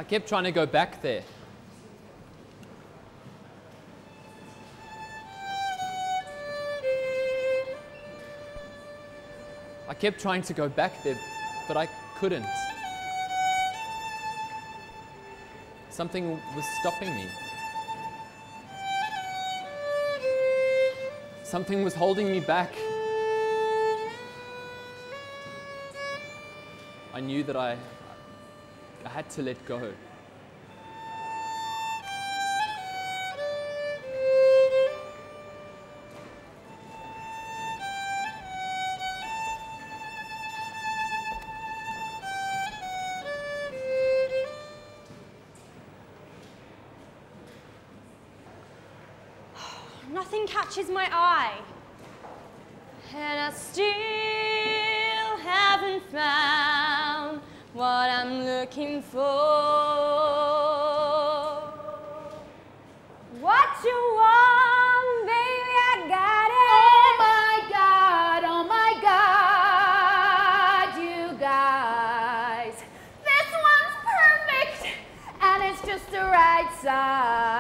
I kept trying to go back there. I kept trying to go back there, but I couldn't. Something was stopping me. Something was holding me back. I knew that I had to let go. Nothing catches my eye, and I still haven't found what I'm looking for. What you want, baby, I got it. Oh my God, you guys. This one's perfect, and it's just the right size.